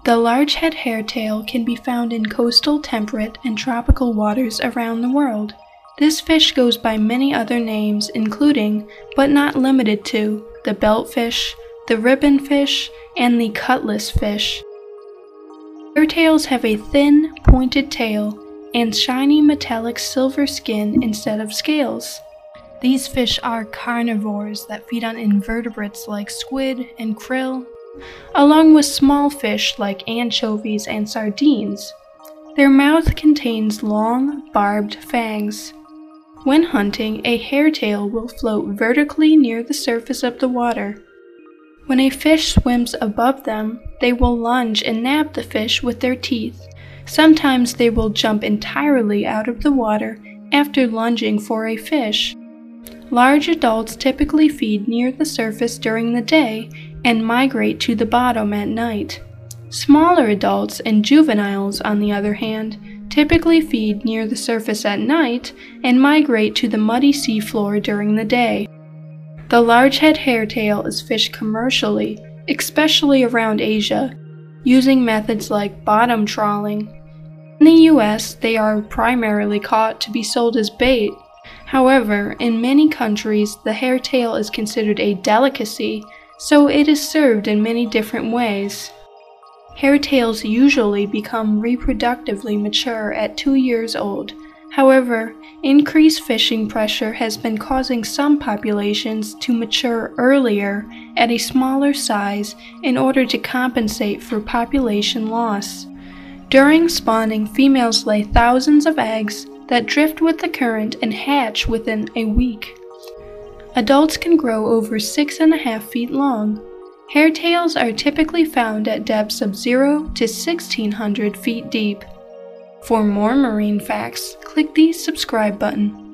The largehead hairtail can be found in coastal, temperate, and tropical waters around the world. This fish goes by many other names including, but not limited to, the beltfish, the ribbonfish, and the cutlass fish. Hairtails have a thin, pointed tail and shiny metallic silver skin instead of scales. These fish are carnivores that feed on invertebrates like squid and krill, along with small fish like anchovies and sardines. Their mouth contains long, barbed fangs. When hunting, a hairtail will float vertically near the surface of the water. When a fish swims above them, they will lunge and nab the fish with their teeth. Sometimes they will jump entirely out of the water after lunging for a fish. Large adults typically feed near the surface during the day and migrate to the bottom at night. Smaller adults and juveniles, on the other hand, typically feed near the surface at night and migrate to the muddy seafloor during the day. The largehead hairtail is fished commercially, especially around Asia, using methods like bottom trawling. In the US, they are primarily caught to be sold as bait. However, in many countries, the hairtail is considered a delicacy, so it is served in many different ways. Hairtails usually become reproductively mature at 2 years old. However, increased fishing pressure has been causing some populations to mature earlier at a smaller size in order to compensate for population loss. During spawning, females lay thousands of eggs that drift with the current and hatch within a week. Adults can grow over 6.5 feet long. Hairtails are typically found at depths of 0 to 1,600 feet deep. For more marine facts, click the subscribe button.